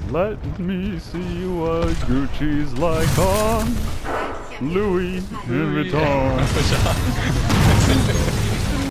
Let me see what Gucci's like on Louis Vuitton.